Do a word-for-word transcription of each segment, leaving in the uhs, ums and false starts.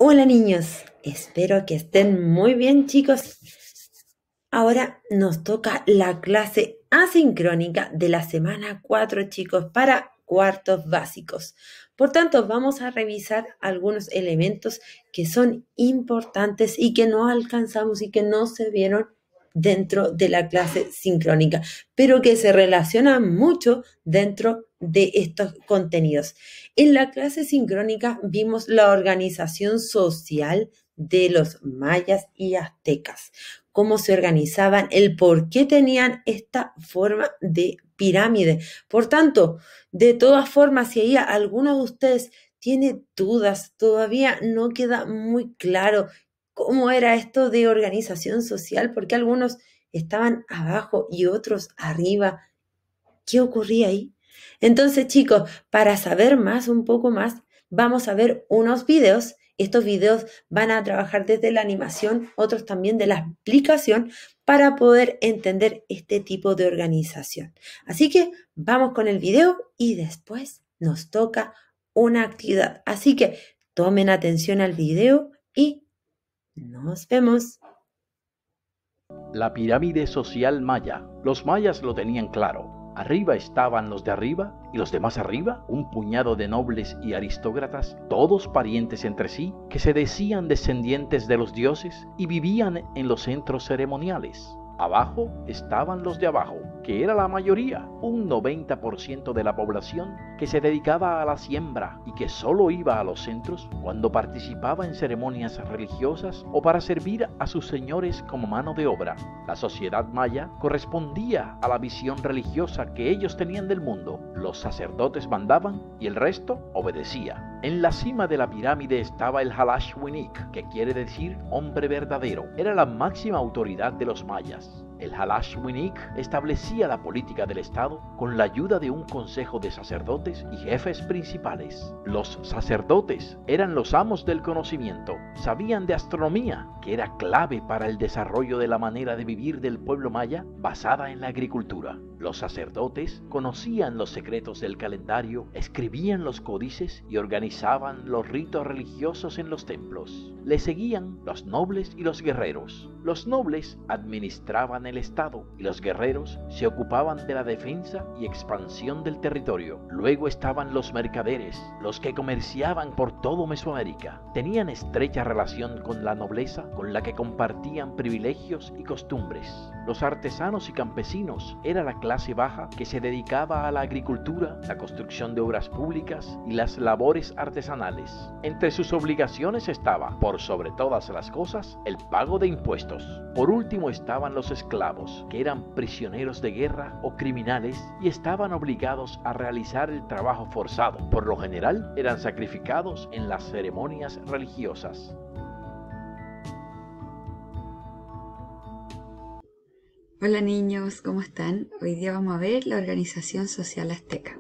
Hola niños, espero que estén muy bien chicos. Ahora nos toca la clase asincrónica de la semana cuatro chicos para cuartos básicos. Por tanto, vamos a revisar algunos elementos que son importantes y que no alcanzamos y que no se vieron dentro de la clase sincrónica, pero que se relacionan mucho dentro de estos contenidos. En la clase sincrónica vimos la organización social de los mayas y aztecas, cómo se organizaban, el por qué tenían esta forma de pirámide. Por tanto, de todas formas, si hay alguno de ustedes tiene dudas, todavía no queda muy claro cómo era esto de organización social, porque algunos estaban abajo y otros arriba. ¿Qué ocurría ahí? Entonces, chicos, para saber más, un poco más, vamos a ver unos videos. Estos videos van a trabajar desde la animación, otros también de la explicación, para poder entender este tipo de organización. Así que vamos con el video y después nos toca una actividad. Así que tomen atención al video y nos vemos. La pirámide social maya. Los mayas lo tenían claro. Arriba estaban los de arriba y los de más arriba, un puñado de nobles y aristócratas, todos parientes entre sí, que se decían descendientes de los dioses y vivían en los centros ceremoniales. Abajo estaban los de abajo, que era la mayoría, un noventa por ciento de la población que se dedicaba a la siembra y que solo iba a los centros cuando participaba en ceremonias religiosas o para servir a sus señores como mano de obra. La sociedad maya correspondía a la visión religiosa que ellos tenían del mundo. Los sacerdotes mandaban y el resto obedecía. En la cima de la pirámide estaba el Halashwinik, que quiere decir hombre verdadero. Era la máxima autoridad de los mayas. El Halashwinik establecía la política del Estado con la ayuda de un consejo de sacerdotes y jefes principales. Los sacerdotes eran los amos del conocimiento, sabían de astronomía, que era clave para el desarrollo de la manera de vivir del pueblo maya basada en la agricultura. Los sacerdotes conocían los secretos del calendario, escribían los códices y organizaban los ritos religiosos en los templos. Le seguían los nobles y los guerreros. Los nobles administraban el Estado y los guerreros se ocupaban de la defensa y expansión del territorio. Luego estaban los mercaderes, los que comerciaban por todo Mesoamérica. Tenían estrecha relación con la nobleza, con la que compartían privilegios y costumbres. Los artesanos y campesinos era la clase baja que se dedicaba a la agricultura, la construcción de obras públicas y las labores artesanales. Entre sus obligaciones estaba, por sobre todas las cosas, el pago de impuestos. Por último estaban los esclavos, que eran prisioneros de guerra o criminales y estaban obligados a realizar el trabajo forzado. Por lo general, eran sacrificados en las ceremonias religiosas. Hola niños, ¿cómo están? Hoy día vamos a ver la organización social azteca.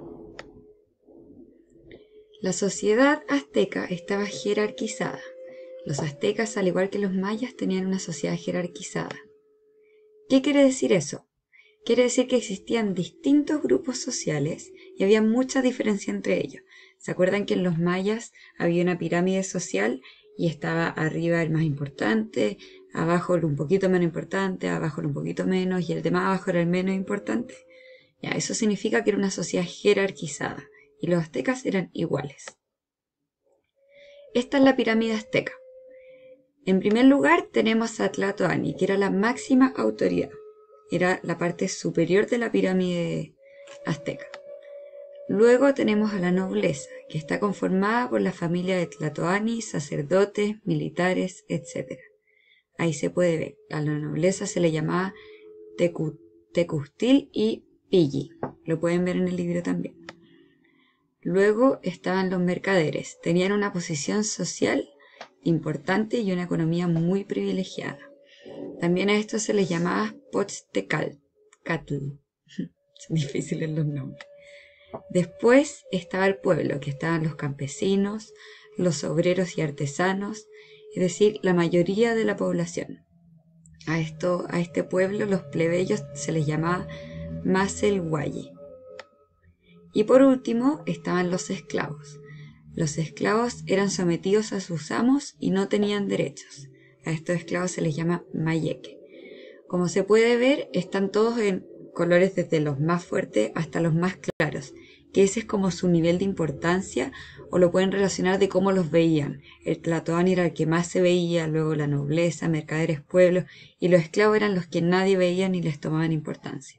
La sociedad azteca estaba jerarquizada. Los aztecas, al igual que los mayas, tenían una sociedad jerarquizada. ¿Qué quiere decir eso? Quiere decir que existían distintos grupos sociales y había mucha diferencia entre ellos. ¿Se acuerdan que en los mayas había una pirámide social y estaba arriba el más importante, abajo el un poquito menos importante, abajo el un poquito menos y el de más abajo era el menos importante? Ya, eso significa que era una sociedad jerarquizada y los aztecas eran iguales. Esta es la pirámide azteca. En primer lugar tenemos a Tlatoani, que era la máxima autoridad. Era la parte superior de la pirámide azteca. Luego tenemos a la nobleza, que está conformada por la familia de Tlatoani, sacerdotes, militares, etcétera. Ahí se puede ver, a la nobleza se le llamaba tecu, Tecustil y Pilli. Lo pueden ver en el libro también. Luego estaban los mercaderes. Tenían una posición social importante y una economía muy privilegiada. También a esto se les llamaba Pochtecatl. Son difíciles los nombres. Después estaba el pueblo, que estaban los campesinos, los obreros y artesanos, es decir, la mayoría de la población. A, esto, a este pueblo, los plebeyos, se les llamaba Maselwayi. Y por último estaban los esclavos. Los esclavos eran sometidos a sus amos y no tenían derechos. A estos esclavos se les llama mayeque. Como se puede ver, están todos en colores desde los más fuertes hasta los más claros, que ese es como su nivel de importancia, o lo pueden relacionar de cómo los veían. El tlatoani era el que más se veía, luego la nobleza, mercaderes, pueblos, y los esclavos eran los que nadie veía ni les tomaban importancia.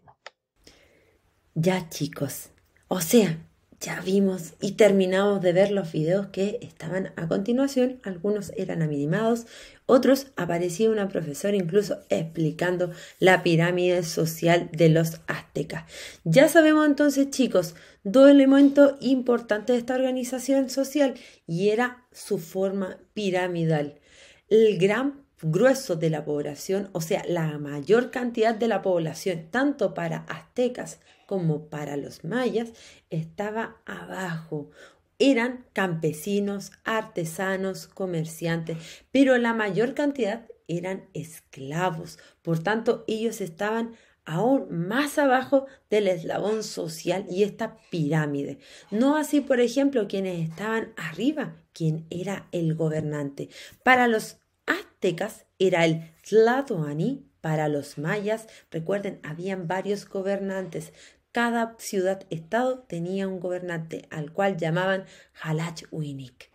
Ya, chicos, o sea, ya vimos y terminamos de ver los videos que estaban a continuación. Algunos eran animados, otros aparecía una profesora incluso explicando la pirámide social de los aztecas. Ya sabemos entonces, chicos, dos elementos importantes de esta organización social, y era su forma piramidal. El gran grueso de la población, o sea, la mayor cantidad de la población, tanto para aztecas como para los mayas, estaba abajo. Eran campesinos, artesanos, comerciantes, pero la mayor cantidad eran esclavos. Por tanto, ellos estaban aún más abajo del eslabón social y esta pirámide. No así, por ejemplo, quienes estaban arriba, quien era el gobernante. Para los aztecas era el tlatoani. Para los mayas, recuerden, habían varios gobernantes. Cada ciudad-estado tenía un gobernante al cual llamaban Jalach-Uinik.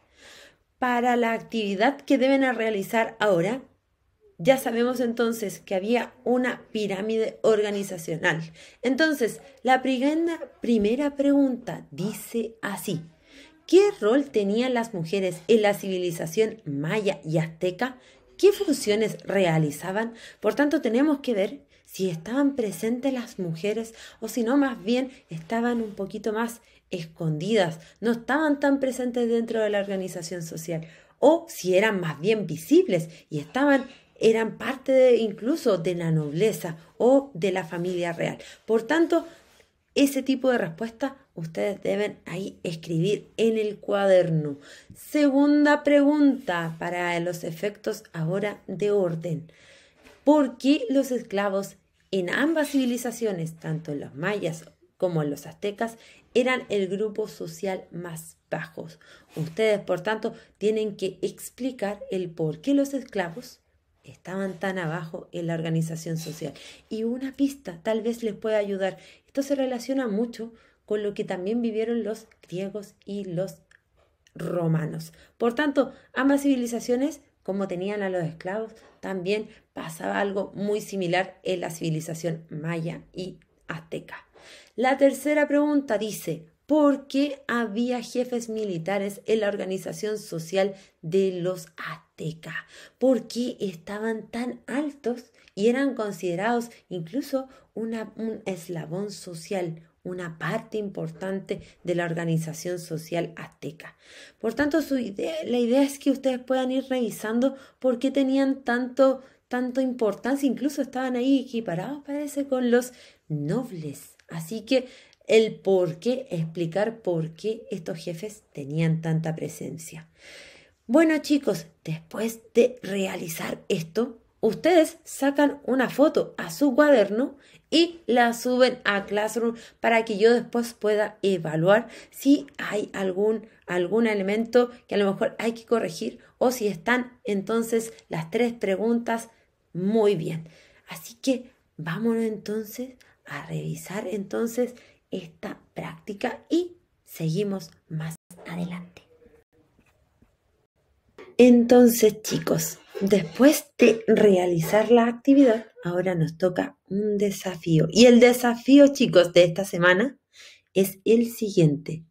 Para la actividad que deben realizar ahora, ya sabemos entonces que había una pirámide organizacional. Entonces, la primera, primera pregunta dice así: ¿qué rol tenían las mujeres en la civilización maya y azteca? ¿Qué funciones realizaban? Por tanto, tenemos que ver si estaban presentes las mujeres o si no, más bien estaban un poquito más escondidas, no estaban tan presentes dentro de la organización social, o si eran más bien visibles y estaban, eran parte de, incluso de la nobleza o de la familia real. Por tanto, ese tipo de respuesta ustedes deben ahí escribir en el cuaderno. Segunda pregunta para los efectos ahora de orden. ¿Por qué los esclavos en ambas civilizaciones, tanto en los mayas como en los aztecas, eran el grupo social más bajo? Ustedes, por tanto, tienen que explicar el por qué los esclavos estaban tan abajo en la organización social. Y una pista tal vez les pueda ayudar. Esto se relaciona mucho con lo que también vivieron los griegos y los romanos. Por tanto, ambas civilizaciones, como tenían a los esclavos, también pasaba algo muy similar en la civilización maya y azteca. La tercera pregunta dice: ¿por qué había jefes militares en la organización social de los aztecas? ¿Por qué estaban tan altos y eran considerados incluso una, un eslabón social, una parte importante de la organización social azteca? Por tanto, su idea, la idea es que ustedes puedan ir revisando por qué tenían tanto, tanto importancia, incluso estaban ahí equiparados, parece, con los nobles. Así que el por qué, explicar por qué estos jefes tenían tanta presencia. Bueno, chicos, después de realizar esto, ustedes sacan una foto a su cuaderno y la suben a Classroom para que yo después pueda evaluar si hay algún, algún elemento que a lo mejor hay que corregir, o si están entonces las tres preguntas muy bien. Así que vámonos entonces a revisar entonces esta práctica y seguimos más adelante. Entonces, chicos, después de realizar la actividad, ahora nos toca un desafío. Y el desafío, chicos, de esta semana es el siguiente.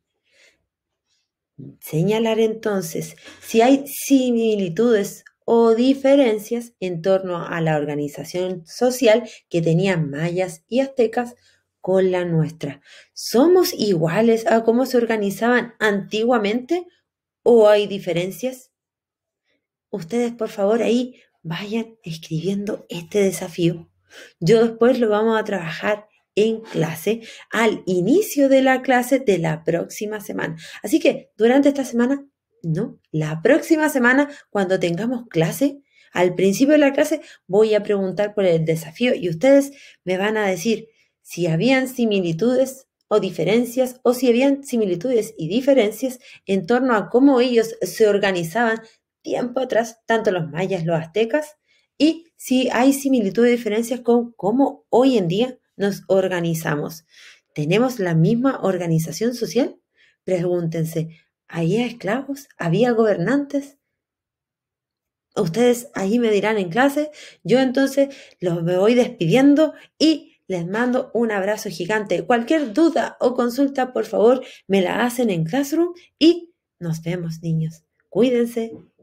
Señalar entonces si hay similitudes o diferencias en torno a la organización social que tenían mayas y aztecas con la nuestra. ¿Somos iguales a cómo se organizaban antiguamente o hay diferencias? Ustedes, por favor, ahí vayan escribiendo este desafío. Yo después lo vamos a trabajar en clase al inicio de la clase de la próxima semana. Así que durante esta semana, no, la próxima semana, cuando tengamos clase, al principio de la clase voy a preguntar por el desafío y ustedes me van a decir si habían similitudes o diferencias, o si habían similitudes y diferencias en torno a cómo ellos se organizaban tiempo atrás, tanto los mayas, los aztecas, y si hay similitudes y diferencias con cómo hoy en día nos organizamos. ¿Tenemos la misma organización social? Pregúntense, ¿había esclavos? ¿Había gobernantes? Ustedes ahí me dirán en clase. Yo entonces los me voy despidiendo y les mando un abrazo gigante. Cualquier duda o consulta, por favor, me la hacen en Classroom y nos vemos, niños. Cuídense.